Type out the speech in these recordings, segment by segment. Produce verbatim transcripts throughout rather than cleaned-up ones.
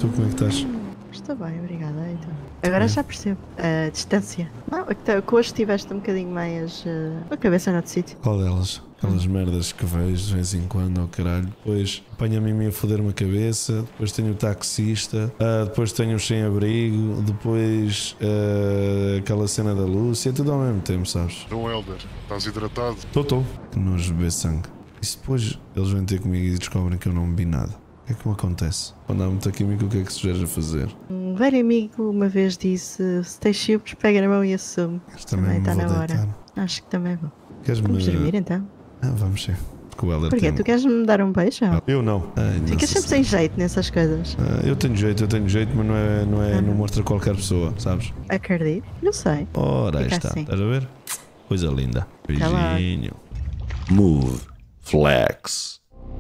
Tu como é que estás? Estou bem, obrigada. Então. Agora já percebo a distância. Não, que hoje estiveste um bocadinho mais uh, a cabeça noutro sítio. Qual delas? Aquelas merdas que vejo de vez em quando, ao caralho. Depois apanha-me a mim a foder-me a cabeça. Depois tenho o taxista. Uh, depois tenho o sem-abrigo. Depois uh, aquela cena da Lúcia. Tudo ao mesmo tempo, sabes? Então, Helder, estás hidratado? Estou, estou. Que nojo beber sangue. E se depois eles vêm ter comigo e descobrem que eu não bebi nada? O que é que me acontece? Quando há muita química, o que é que sugeres a fazer? Um velho amigo uma vez disse: se tens chibres, pega na mão e assume. Também está na hora. Deitar. Acho que também vou. Queres-me... Vamos dormir então? Ah, vamos sim. Porque o Helder Porquê? tem... Tu queres-me dar um beijo? Ah, eu não. Ai, Ficas sempre sem jeito nessas coisas. Ah, eu tenho jeito, eu tenho jeito, mas não é, não, é, Uhum. não mostra qualquer pessoa, sabes? Acredito. Não sei. Ora, aí Fica está. assim. Estás a ver? Coisa linda. Até lá. Beijinho. Move. Flex.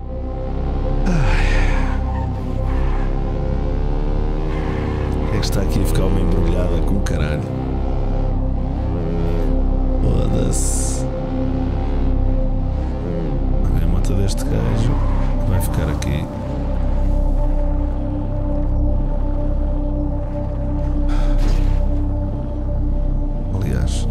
É que está aqui a ficar uma embrulhada com o caralho. Foda-se. A moto deste gajo vai ficar aqui. Aliás.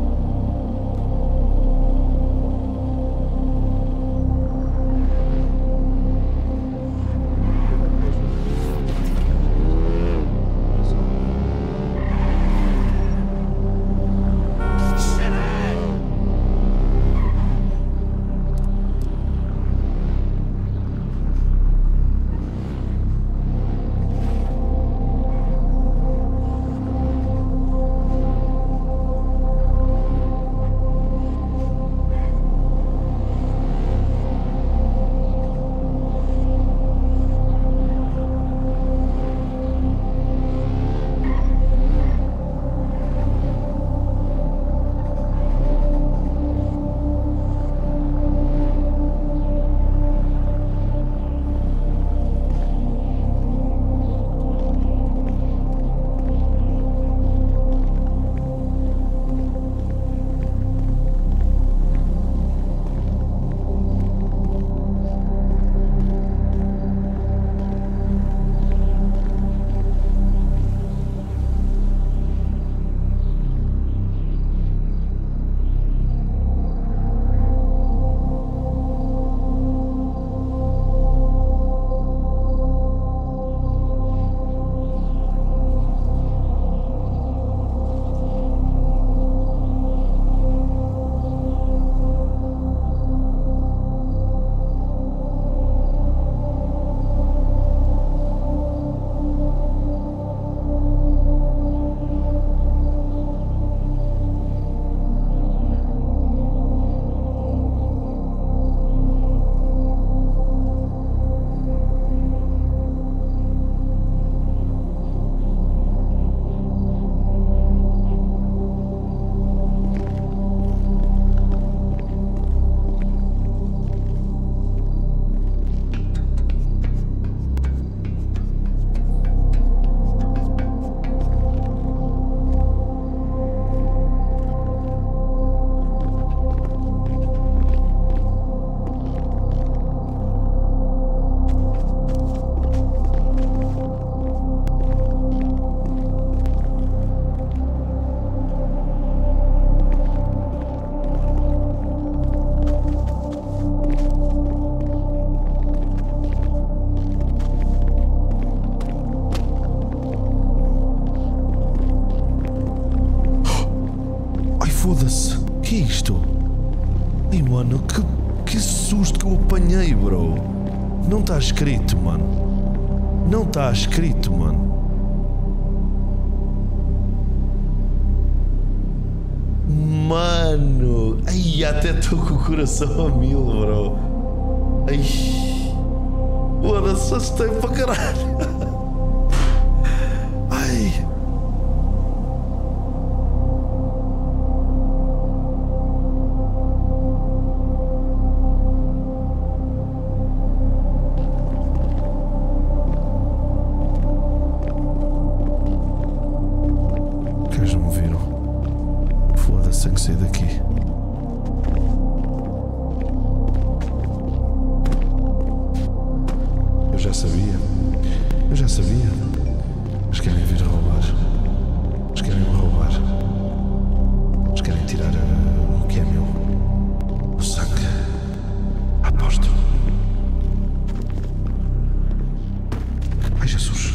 Foda-se, que é isto? Ei, mano, que, que susto que eu apanhei, bro. Não está escrito, mano. Não está escrito, mano. Mano, ai, até estou com o coração a mil, bro. Ai, foda-se, assustei para caralho. Ai. Tenho que sair daqui. Eu já sabia. Eu Eles querem vir roubar. Eles querem me roubar. Eles querem tirar uh, o que é meu. O sangue. Aposto. Ai, Jesus.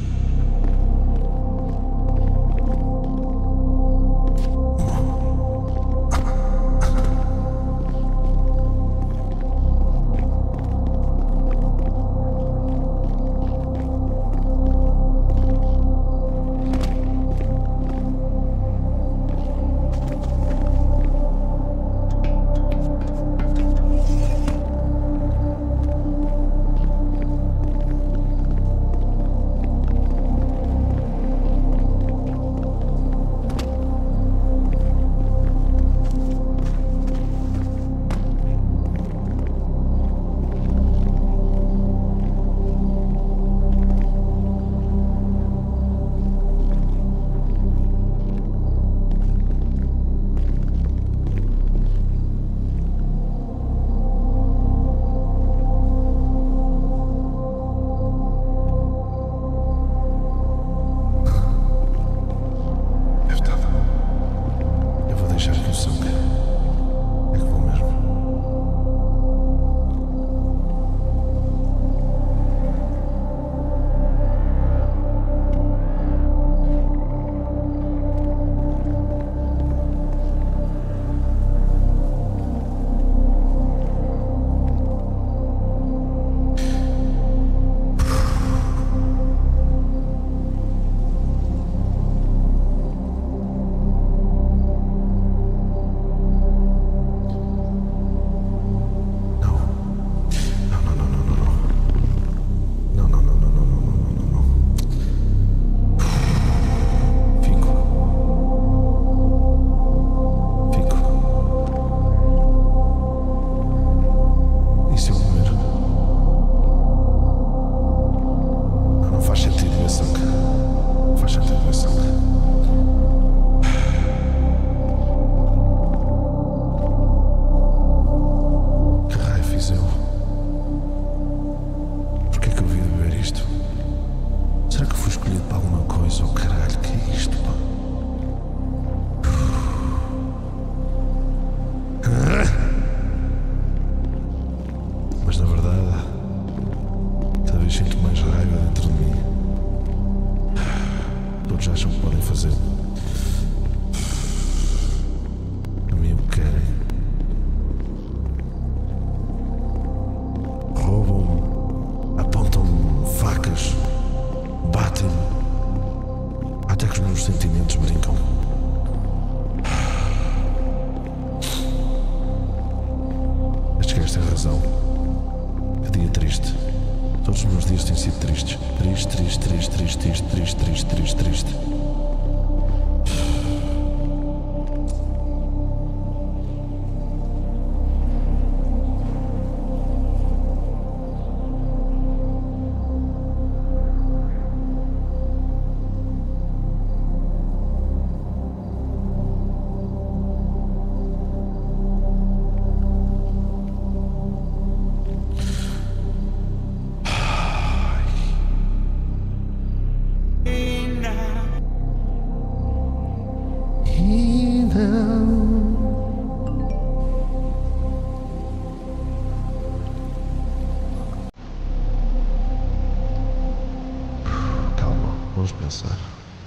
Vamos pensar.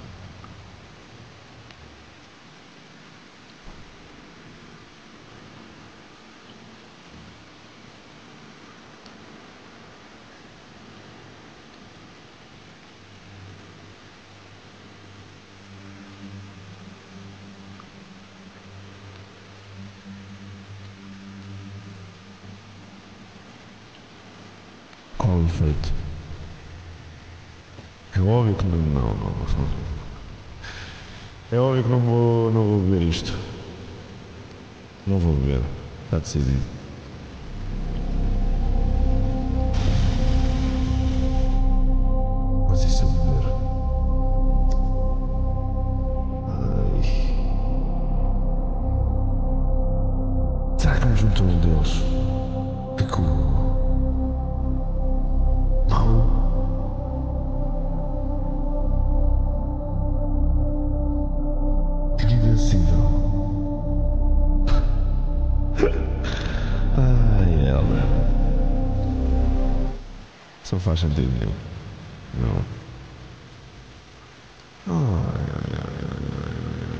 Qual o efeito? É óbvio que não, não, não, não. É óbvio que não vou, não vou beber isto. Não vou beber. Está decidido. Mas e se eu beber? Ai. Será que me juntou um deles? Fico mau. Não faz sentido nenhum. Não. Ai, ai, ai, ai,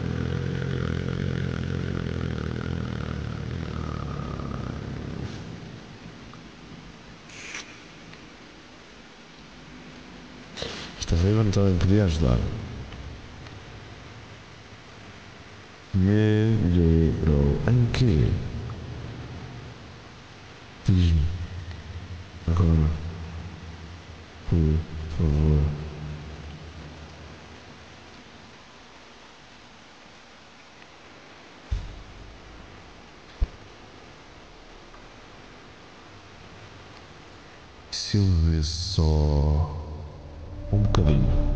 esta Raven também podia ajudar. Melhorou em quê? Diz-me. Agora. Por favor. Se eu ver só um bocadinho.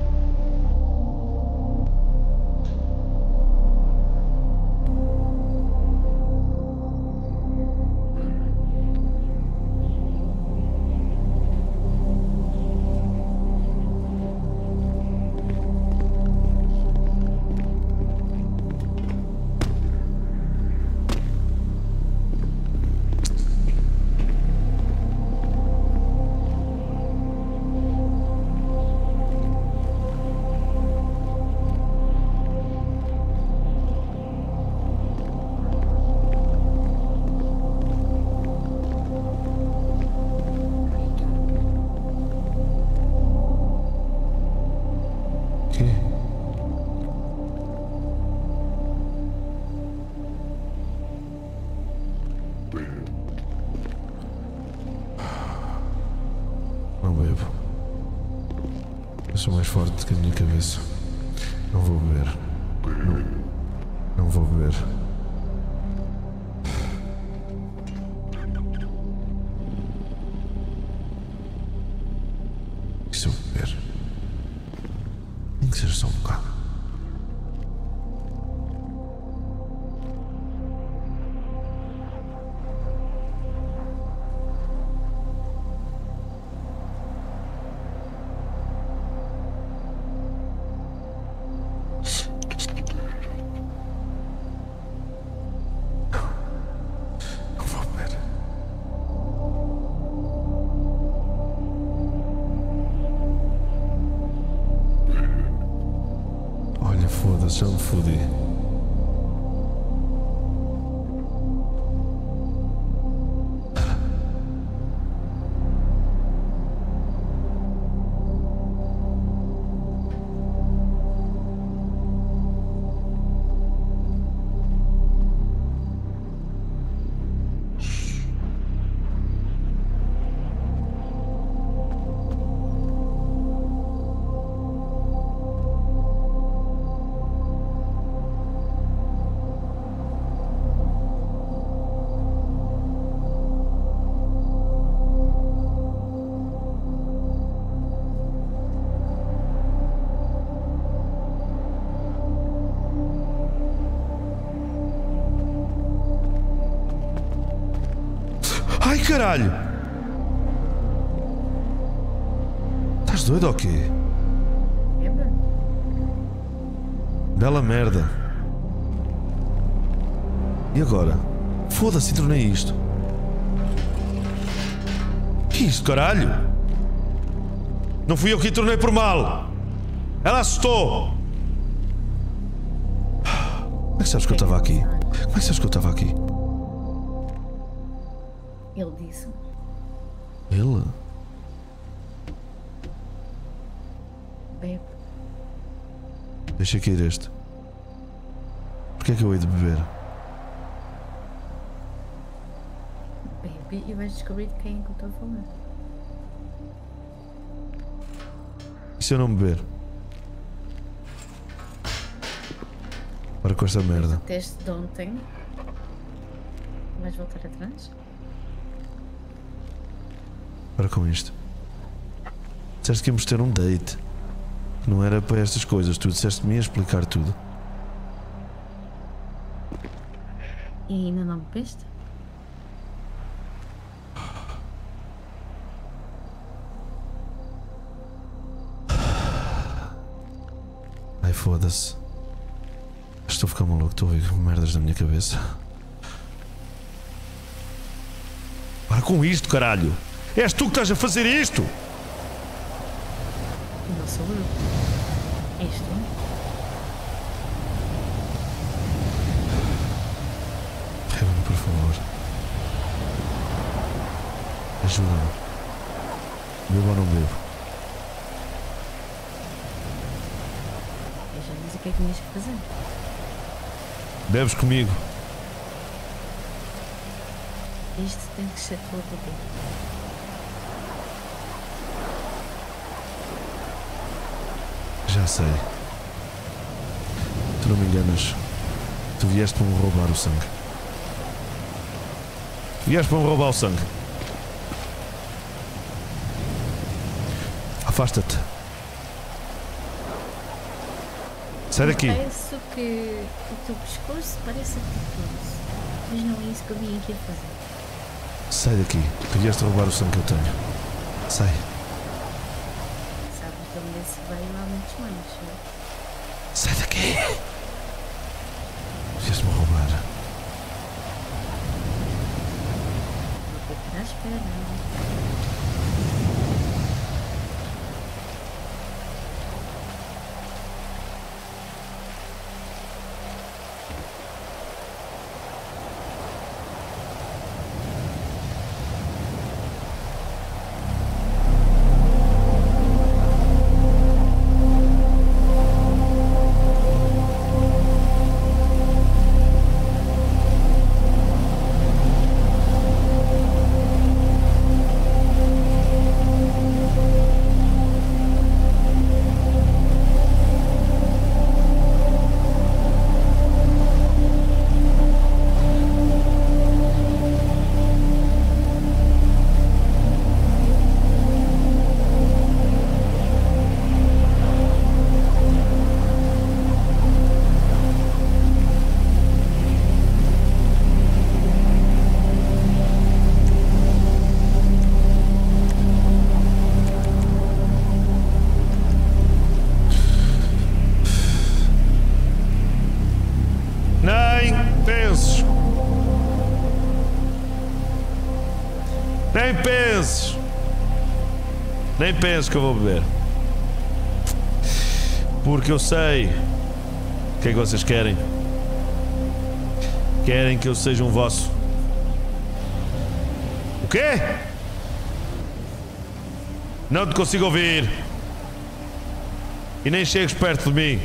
Não bebo. Eu sou mais forte que a minha cabeça. Não vou beber. Não, não vou beber. E se eu beber? Tem que ser só um bocado. Foda-se, já me fodi. Ai, caralho! Estás doido ou quê? Bela merda. E agora? Foda-se, tornei isto. Que isto, caralho? Não fui eu que tornei por mal. Ela assustou. Como é que sabes que eu estava aqui? Como é que sabes que eu estava aqui? Ele disse. Ele? Bebe. Deixa cair este. Porquê é que eu hei de beber? Bebe e vais descobrir de quem é que eu estou a falar. E se eu não beber? Para com esta merda. O teste de ontem. Vais voltar atrás? Para com isto. Disseste que íamos ter um date. Que não era para estas coisas. Tu disseste que me ia explicar tudo. E ainda não bebeste? Ai, foda-se. Estou a ficar maluco. Estou a ouvir merdas na minha cabeça. Para com isto, caralho! És tu que estás a fazer isto? Não sou eu. És tu? Raven, por favor. Ajuda-me. Bebo ou não bebo? Eu já disse o que é que tinhas que fazer. Bebes comigo? Isto tem que ser pelo papel. Já sei. Tu não me enganas. Tu vieste para me roubar o sangue. Vieste para me roubar o sangue. Afasta-te. Sai daqui. Confesso que o teu pescoço parece apetitoso, mas não é isso que eu vim aqui a fazer. Sai daqui. Tu vieste roubar o sangue que eu tenho. Sai. Sabes que eu desse bem há muitos anos, não é? Sai daqui. Vieste-me roubar. Vou ficar à espera. Nem penses. Nem penses que eu vou beber. Porque eu sei o que é que vocês querem. Querem que eu seja um vosso. O quê? Não te consigo ouvir. E nem chegues perto de mim.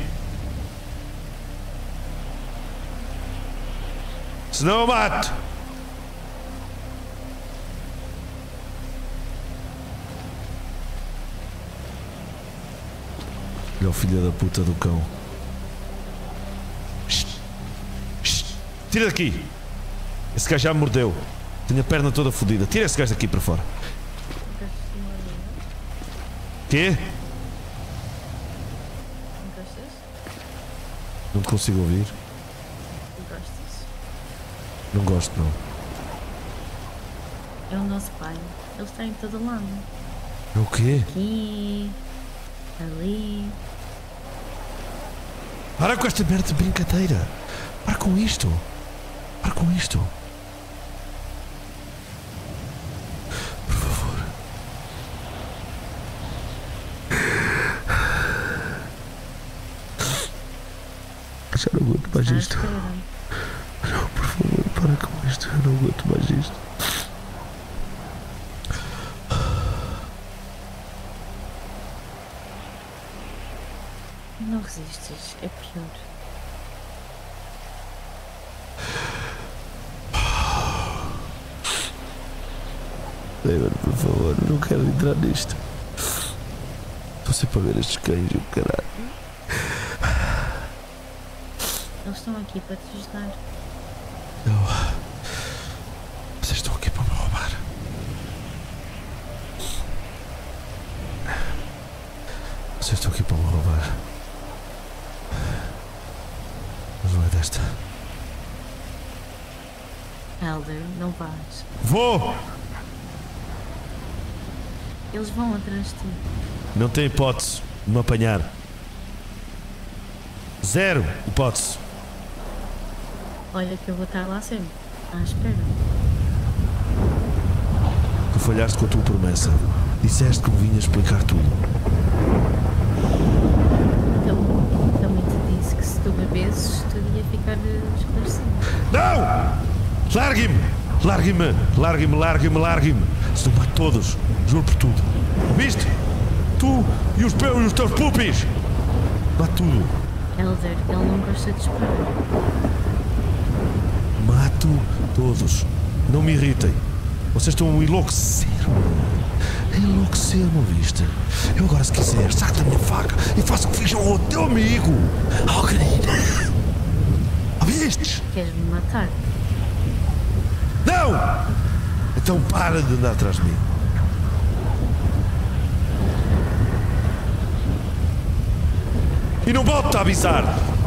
Senão eu mato. Olha o filho da puta do cão. Shhh. Shhh. Tira daqui. Esse gajo já me mordeu. Tenho a perna toda fodida. Tira esse gajo daqui para fora. Quê? Não gostas? Não te consigo ouvir. Gostas? Não gosto, não. É o nosso pai. Ele está em todo lado. É o quê? Aqui. Ali. Para com esta merda de brincadeira. Para com isto. Para com isto. Por favor. Já não aguento mais isto. Não, por favor, para com isto. Eu não aguento mais isto. Não resistes, é pior. David, por favor, não quero entrar nisto. Estou sempre a ver estes cães e o caralho. Eles estão aqui para te ajudar. Não. Vocês estão aqui para me roubar. Vocês estão aqui para me roubar. Mas não é desta. Elder, não vais. Vou! Eles vão atrás de ti. Não tem hipótese de me apanhar. Zero hipótese. Olha que eu vou estar lá sempre. À espera. Tu falhaste com a tua promessa. Disseste que me vinha explicar tudo. Então, também te disse que se tu bebesses, tudo ia ficar eh, esclarecido. Não! Largue-me! Largue-me! Largue-me, largue-me, largue-me! Se não mato todos, juro por tudo. Viste? Tu e os, e os teus pupis! Mato tudo. Elder, ele não gosta de esperar. Mato todos. Não me irritem. Vocês estão a enlouquecer-me. A enlouquecer-me, viste? Eu agora, se quiser, saco da minha faca e faço o que fiz ao teu amigo. Ao querido. Ouviste? Queres-me matar? Não! Então para de andar atrás de mim. E não volto a avisar.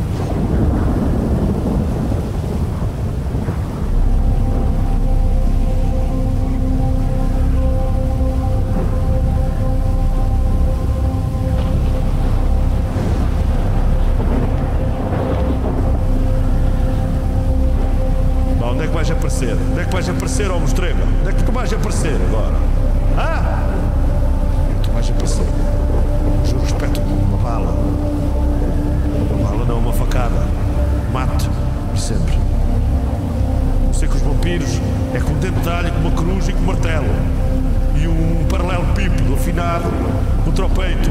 Onde é que vais aparecer? Onde é que vais aparecer, ó mostrega? Onde é que tu vais aparecer agora? Ah? Onde é que tu vais aparecer? Juro, respeito-me, uma bala. Uma bala não, uma facada. Mato, por sempre. Eu sei que os vampiros é com dente de alho, com uma cruz e com um martelo. E um paralelepípedo afinado contra o peito.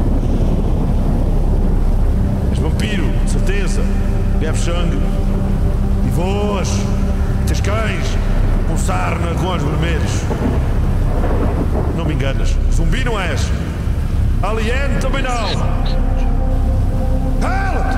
És vampiro, de certeza. Bebes sangue. E voas. Tens cães, com sarna, com olhos vermelhos. Não me enganas. Zumbi não és. Alien também não. Cala-te!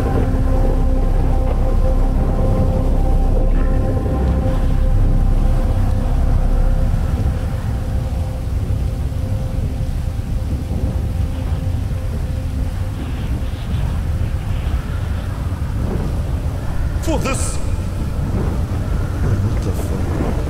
Foda-se! What the fuck?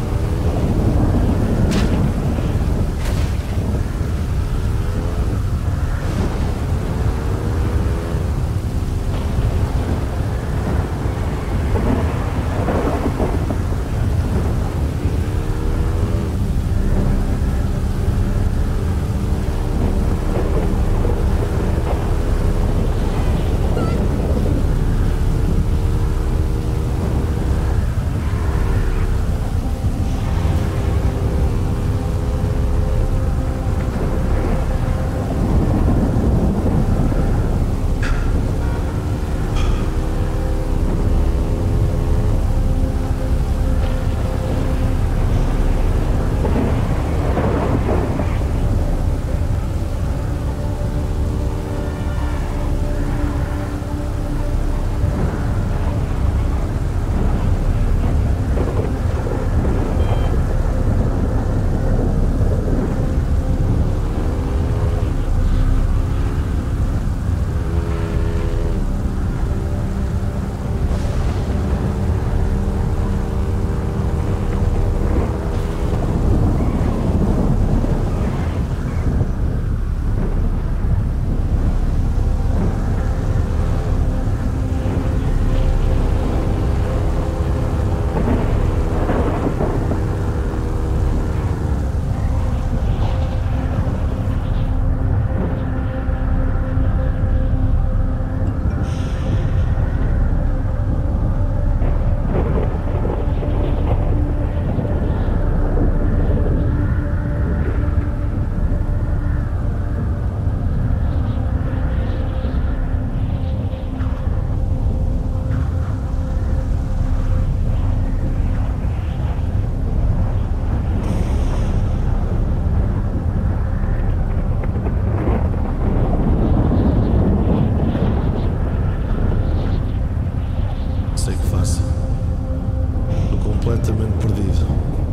Completamente perdido.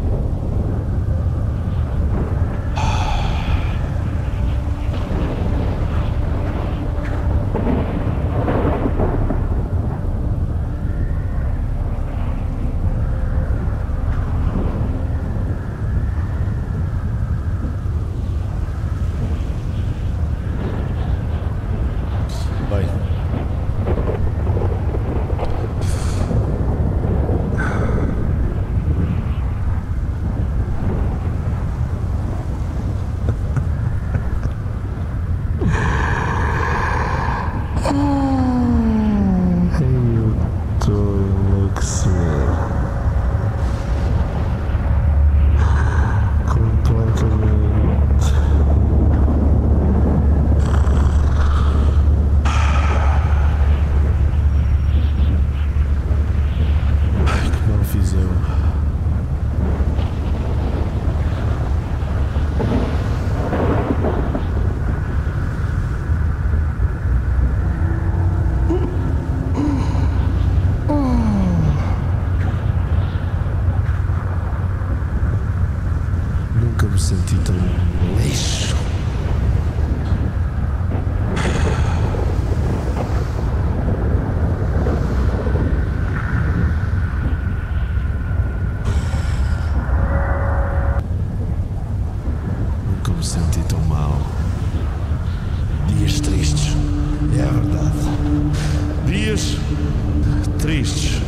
Bem. Eu estou a enlouquecer. Completamente. Ai, que mal fiz eu. Nunca me senti tão lixo. Nunca me senti tão mal. Dias tristes, é a verdade. Dias tristes.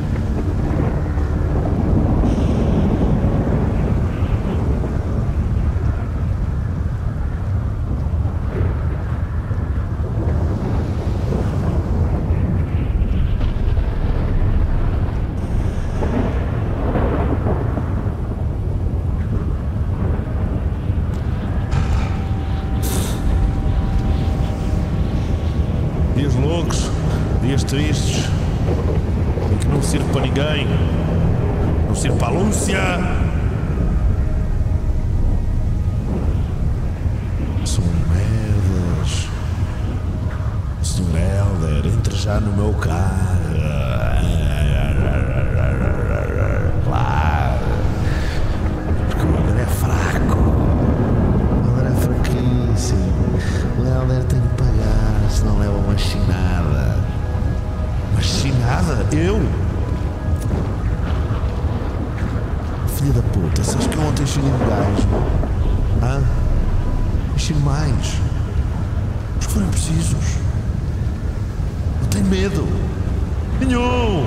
Dias loucos, dias tristes, em que não sirvo para ninguém, não sirvo para a Lúcia. São merdas. senhor Helder, entre já no meu carro. Claro, porque o Helder é fraco. O Helder é fraquíssimo. O Helder tem que pagar, senão leva uma chinada. Uma chinada? Eu? Filha da puta, sabes que eu ontem cheguei um gajo? Hã? Enchi mais. Porque foram precisos. Não tenho medo. Nenhum.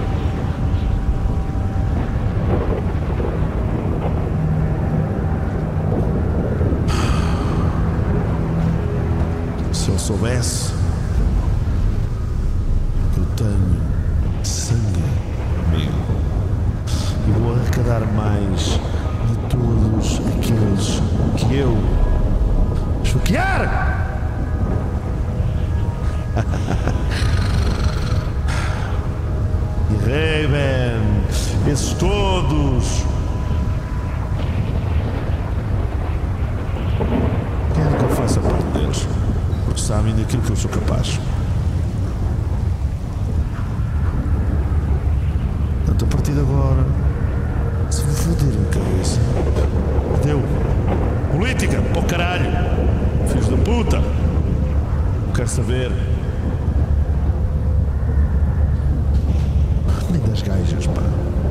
Se eu soubesse que eu tenho sangue, amigo, e vou arrecadar mais de todos aqueles que eu esfaquear. E Raven, esses todos. Quero que eu faça parte deles, porque sabem daquilo que eu sou capaz. Portanto, a partir de agora, se me foderem a cabeça, deu. Política, para o caralho, filhos da puta. Não quero saber. Nem das gajas, pá.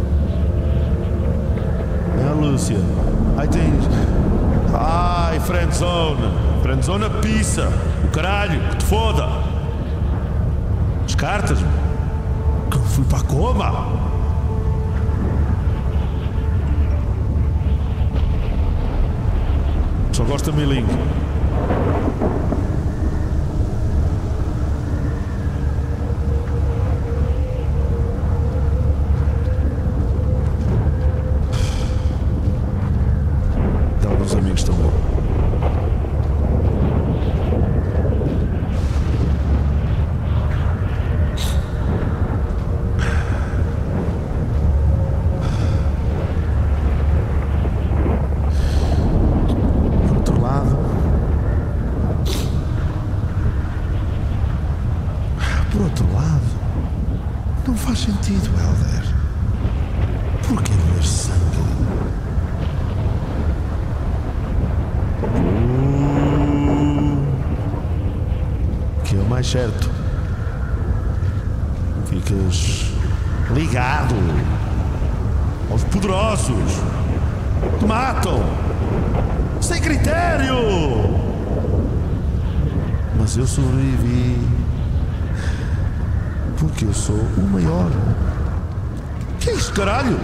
É a Lúcia. Ai, tens. Ai, friendzone. Friendzone a pizza. O caralho, que te foda. Descartas-me. Que eu fui para a coma. Só gosto de Miling. Dá alguns amigos também. Por outro lado, não faz sentido, Helder. Por que beber sangue? Uh, que é o mais certo. Ficas ligado aos poderosos que matam sem critério. Mas eu sobrevivi. Porque eu sou o maior. Que é isso, caralho?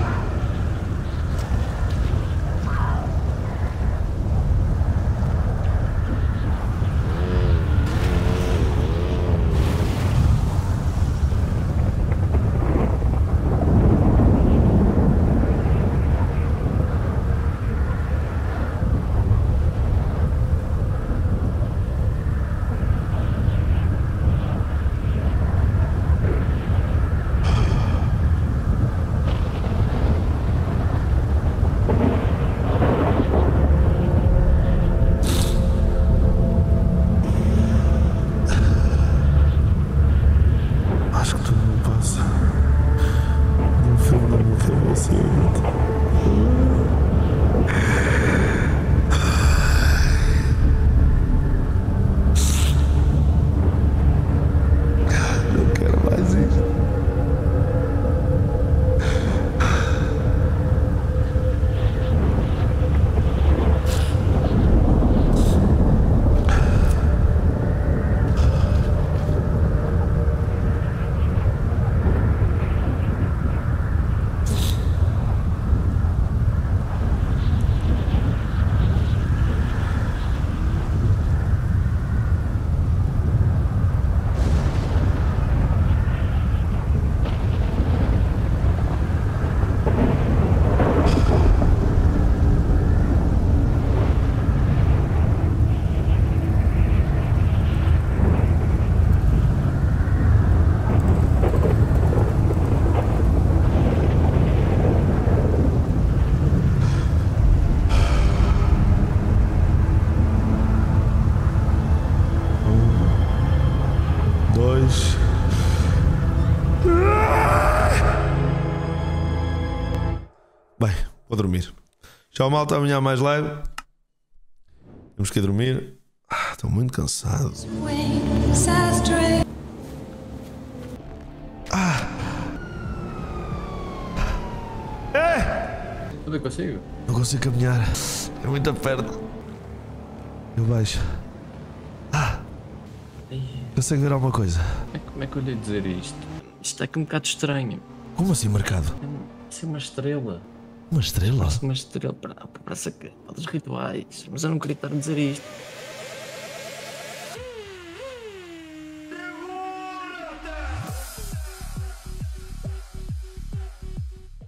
dois. Bem, vou dormir. Tchau, malta, amanhã mais live. Temos que ir dormir. Ah, estou muito cansado. Ah! É! Tudo bem consigo? Não consigo caminhar. É muita perna. Eu baixo. Ah! Consegue ver alguma coisa? É, como é que eu lhe ia dizer isto? Isto é que é um bocado estranho. Como assim, marcado? Parece uma estrela. Uma estrela? Parece uma estrela. Parece que é dos rituais. Mas eu não queria estar a dizer isto.